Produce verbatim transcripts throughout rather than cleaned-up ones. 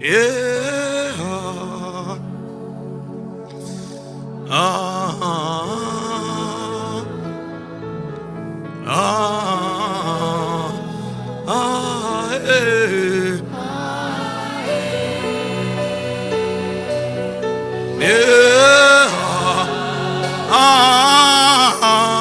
Yeah. Ah. Ah. Ah. Eh. Yeah. Ah.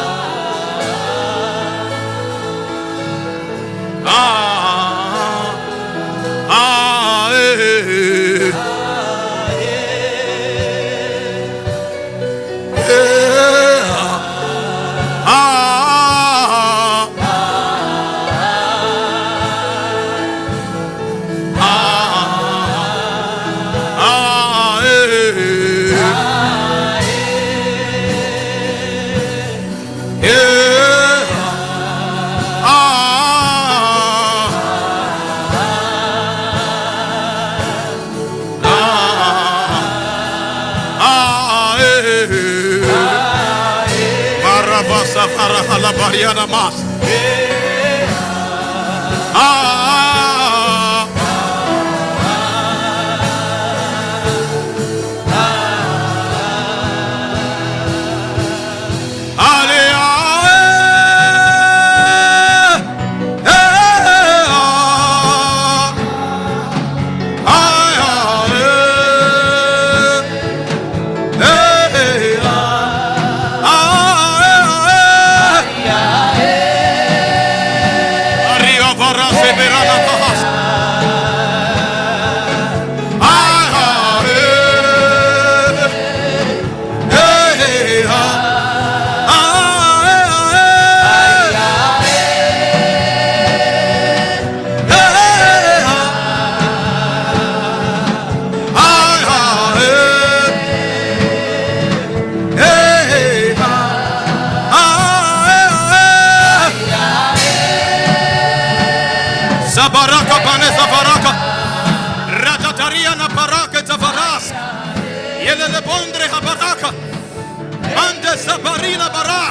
Zabaraka Baneza Baraka Ratatariana Paraka Zavaras Yelele Bondre Habaraka Ande Zabarina Barak.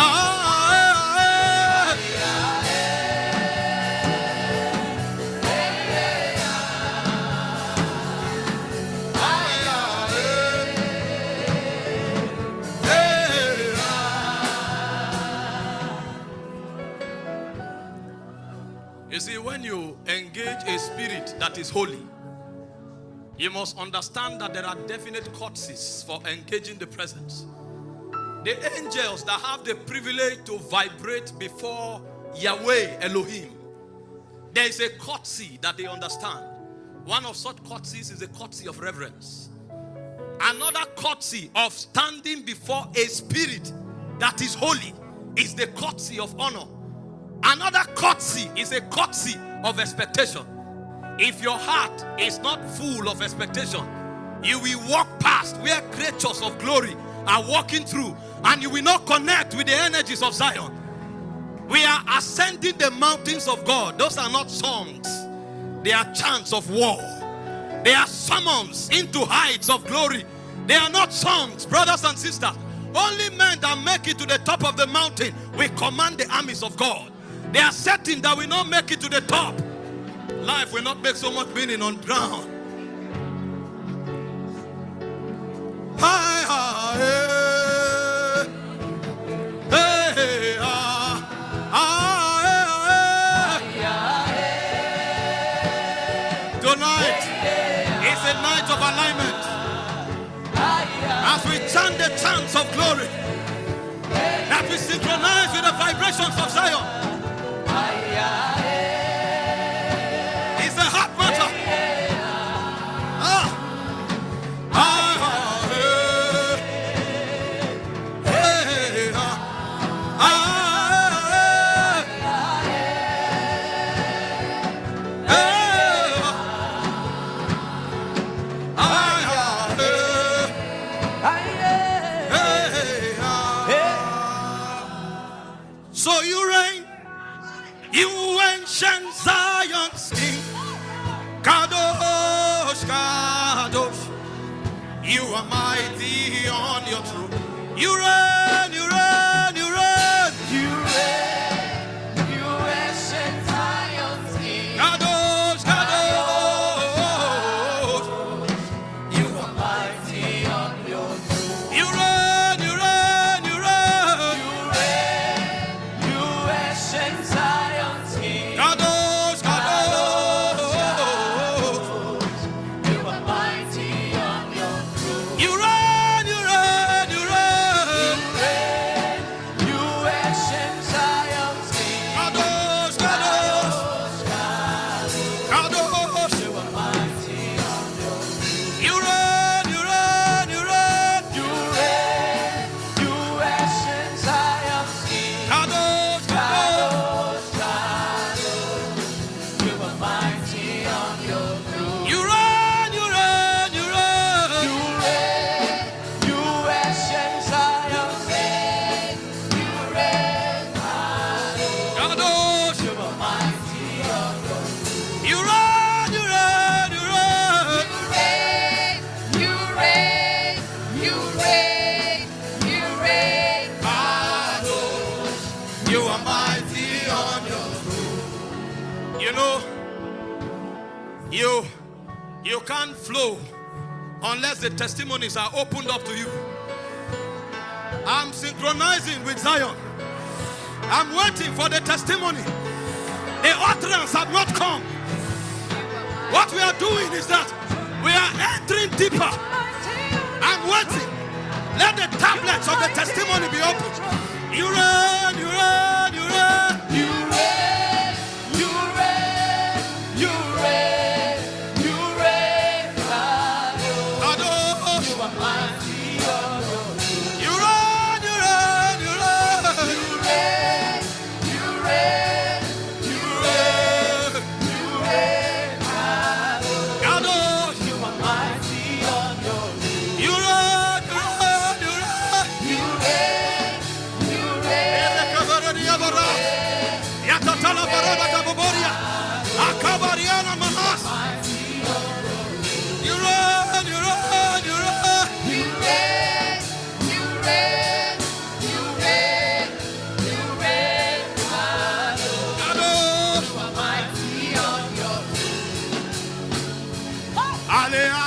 You see, when you engage a spirit that is holy, you must understand that there are definite courtesies for engaging the presence. The angels that have the privilege to vibrate before Yahweh Elohim, there is a courtesy that they understand. One of such courtesies is the courtesy of reverence. Another courtesy of standing before a spirit that is holy is the courtesy of honor. Another courtesy is a courtesy of expectation. If your heart is not full of expectation, you will walk past where creatures of glory are walking through, and you will not connect with the energies of Zion. We are ascending the mountains of God. Those are not songs. They are chants of war. They are summons into heights of glory. They are not songs, brothers and sisters. Only men that make it to the top of the mountain will command the armies of God. They are certain that we not make it to the top. Life will not make so much meaning on ground. Hi, hi, hey, hey, ah, ah, hey, hey. Tonight is a night of alignment. As we chant the chants of glory, that we synchronize with the vibrations of Zion. It's a hot matter. Ah. Ah. Hey. Hey. Ah. Ah. So you reign, you ancient Zion's King, Kadosh, Kadosh, you are mighty on your throne. You reign, you reign, you reign, you reign, you ancient Zion's King, Kadosh, Kadosh, You, you can't flow unless the testimonies are opened up to you. I'm synchronizing with Zion. I'm waiting for the testimony. The utterance have not come. What we are doing is that we are entering deeper. I'm waiting. Let the tablets of the testimony be opened. You reign, you reign, you reign. You reign, you reign, you reign, you reign, Adonai. You are mighty, Adonai. You reign, you reign, you reign. You reign, you reign, you reign, you reign, Adonai. You are mighty, Adonai. You reign, you reign, you reign. You reign, you reign. Yatatala baraba kaboboria. Akabariana manas. You reign, you reign, you reign. You reign, you reign, you reign, you reign, Adonai. Adonai. You are mighty on your throne. Alea.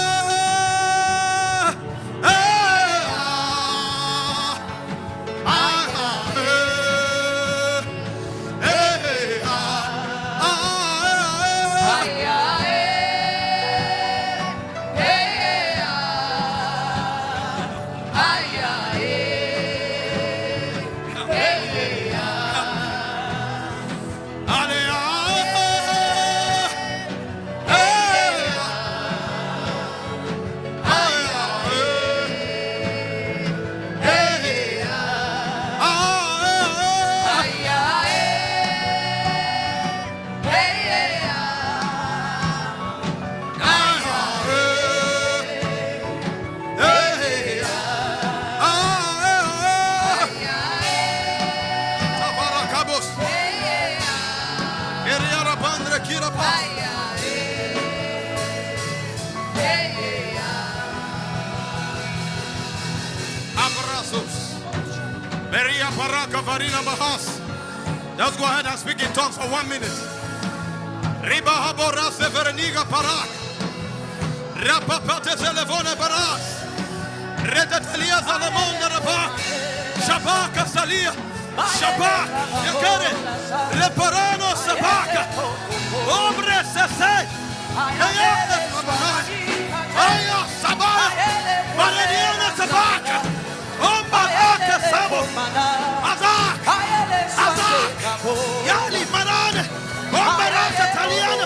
Just go ahead and speak in tongues for one minute. Riba habora severeniga parak. Rapapate telefone parak. Retetelia zalamonda rabak. Shabaka salia. Shabak. Yakare. Reparano sabaka. Obre sese. Ayane sabak. Aya sabak. Mareniana sabaka. Ombaraka sabo. Azak. Azak. Yali marane. Ombaraka taliana.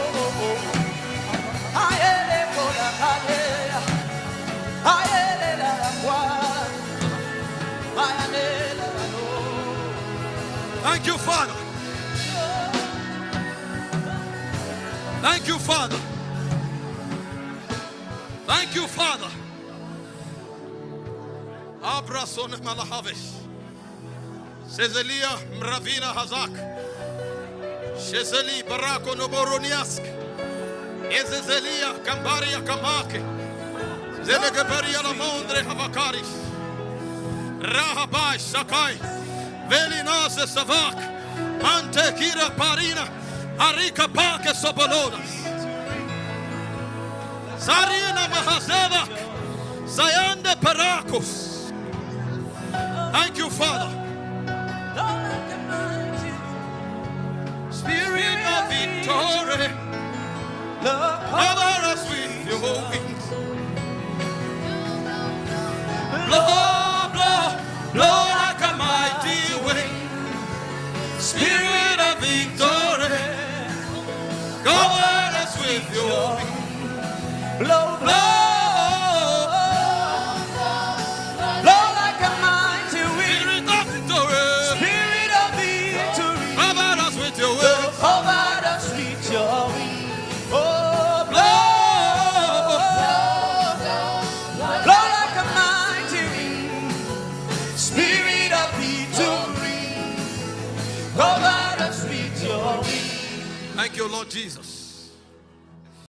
Thank you, Father. Thank you, Father. Thank you, Father. Abrason malahavesh. Sezelia mravina hazak. Shezeli barako noboroniask. Ezezelia kambaria kamake. Zelegabaria la mondre havakaris. Rahabai sakai. Velinase savak. Mante kira parina. Arika pake sobolonas. Sarina mahazevak. Zayande parakos. Thank you, Father. Spirit of victory, cover us with your wings. Blow, blow, blow like a mighty wind. Spirit of victory, cover us with your wings. Blow, blow. Thank you, Lord Jesus.